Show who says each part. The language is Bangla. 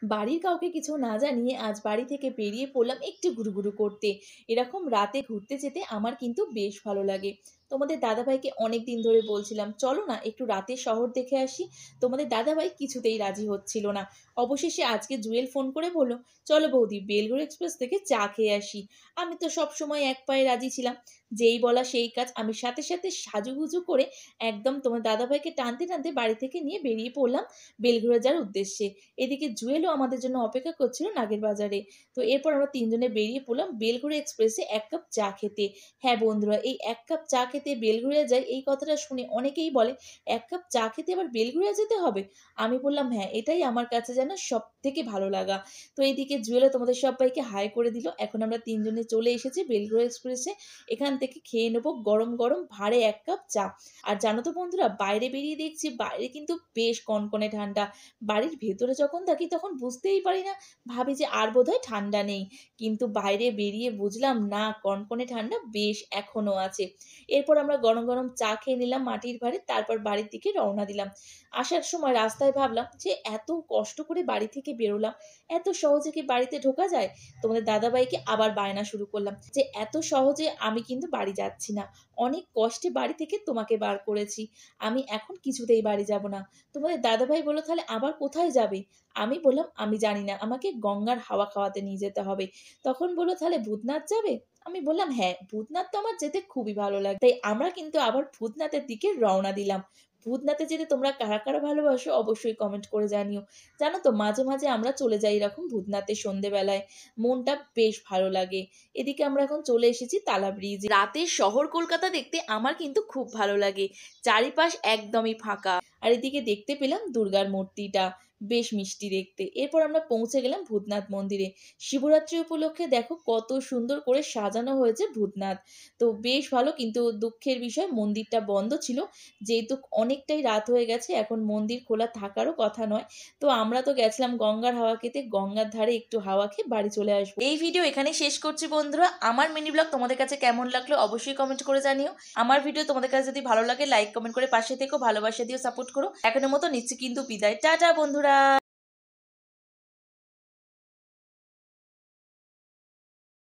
Speaker 1: বাড়ির কাউকে কিছু না জানিয়ে আজ বাড়ি থেকে বেরিয়ে পড়লাম একটু ঘুরুঘুরু করতে। এরকম রাতে ঘুরতে যেতে আমার কিন্তু বেশ ভালো লাগে। তোমাদের দাদাভাইকে অনেক দিন ধরে বলছিলাম চলো না একটু রাতে শহর দেখে আসি। তোমাদের দাদাভাই কিছুতেই রাজি হচ্ছিল না। অবশেষে আজকে জুয়েল ফোন করে বলল, চলো বৌদি বেলঘড় এক্সপ্রেস থেকে চা খেয়ে আসি। আমি তো সব সময় এক পায়ে রাজি ছিলাম। যেই বলা সেই কাজ, আমি সাথে সাথে সাজুগুজু করে একদম তোমার দাদাভাইকে টানতে টানতে বাড়ি থেকে নিয়ে বেরিয়ে পড়লাম বেলঘড়ে যাওয়ার উদ্দেশ্যে। এদিকে জুয়েলও আমাদের জন্য অপেক্ষা করছিল নাগের বাজারে। তো এরপর আমরা তিনজনে বেরিয়ে পড়লাম বেলঘড়িয়া এক্সপ্রেসে এক কাপ চা খেতে। হ্যাঁ বন্ধুরা, এই এক কাপ চা খেতে বেলঘড়িয়া যায় এই কথাটা শুনে অনেকেই বলে এক কাপ চা খেতে আবার বেলঘড়িয়া যেতে হবে। আমি বললাম হ্যাঁ, এটাই আমার কাছে যেন সব থেকে ভালো লাগা। তো এইদিকে জুয়েলও তোমাদের সবাইকে হাই করে দিল। এখন আমরা তিনজনে চলে এসেছি বেলঘড়িয়া এক্সপ্রেসে। এখান থেকে খেয়ে নেবো গরম গরম ভারে এক কাপ চা। আর জানো তো বন্ধুরা, বাইরে বেরিয়ে দেখছি বাইরে কিন্তু বেশ কনকনে ঠান্ডা। বাড়ির ভেতরে যখন থাকি তখন বুঝতেই পারি না, ভাবি যে আর বোধহয় ঠান্ডা নেই। কিন্তু বাইরে বেরিয়ে বুঝলাম না, কনকনে ঠান্ডা বেশ এখনো আছে। এরপর আমরা গরম গরম চা খেয়ে নিলাম মাটির ভাঁড়ে, তারপর বাড়ির দিকে রওনা দিলাম। আসার সময় রাস্তায় ভাবলাম যে এত কষ্ট করে বাড়ি থেকে বেরোলাম, এত সহজে কি বাড়িতে ঢোকা যায়? তোমাদের দাদাভাইকে আবার বায়না শুরু করলাম যে এত সহজে আমি কিন্তু বাড়ি যাচ্ছি না, অনেক কষ্টে বাড়ি থেকে তোমাকে বার করেছি, আমি এখন কিছুতেই বাড়ি যাব না। তোমাদের দাদাভাই বলল, তাহলে আবার কোথায় যাবে? আমি বললাম আমি জানি না, আমাকে গঙ্গার হাওয়া খাওয়াতে নিয়ে যেতে হবে। তখন বললো তাহলে ভূতনাথ যাবে? আমি বললাম হ্যাঁ, ভূতনাথ তো আমার যেতে খুবই ভালো লাগে। তাই আমরা কিন্তু আবার ভূতনাথের দিকে রওনা দিলাম। ভূতনাথে যেতে তোমরা কারা কারা ভালোবাসো অবশ্যই কমেন্ট করে জানিও। জানো তো, মাঝে মাঝে আমরা চলে যাই এরকম ভূতনাথে সন্ধেবেলায়, মনটা বেশ ভালো লাগে। এদিকে আমরা এখন চলে এসেছি তালা ব্রিজ। রাতের শহর কলকাতা দেখতে আমার কিন্তু খুব ভালো লাগে। চারিপাশ একদমই ফাঁকা। আর এদিকে দেখতে পেলাম দুর্গার মূর্তিটা, বেশ মিষ্টি দেখতে। এরপর আমরা পৌঁছে গেলাম ভূতনাথ মন্দিরে। শিবরাত্রি উপলক্ষে দেখো কত সুন্দর করে সাজানো হয়েছে ভূতনাথ। তো বেশ ভালো, কিন্তু দুঃখের বিষয় মন্দিরটা বন্ধ ছিল। যেহেতু অনেকটাই রাত হয়ে গেছে, এখন মন্দির খোলা থাকারও কথা নয়। তো আমরা তো গেছিলাম গঙ্গার হাওয়া খেতে, গঙ্গার ধারে একটু হাওয়া খেয়ে বাড়ি চলে আসবো। এই ভিডিও এখানে শেষ করছি বন্ধুরা। আমার মিনি ব্লগ তোমাদের কাছে কেমন লাগলো অবশ্যই কমেন্ট করে জানিও। আমার ভিডিও তোমাদের কাছে যদি ভালো লাগে লাইক কমেন্ট করে পাশে থেকো, ভালোবাসা দিও, সাপোর্ট করো। এখনের মতো নিচ্ছি কিন্তু বিদায়, টাটা বন্ধুরা।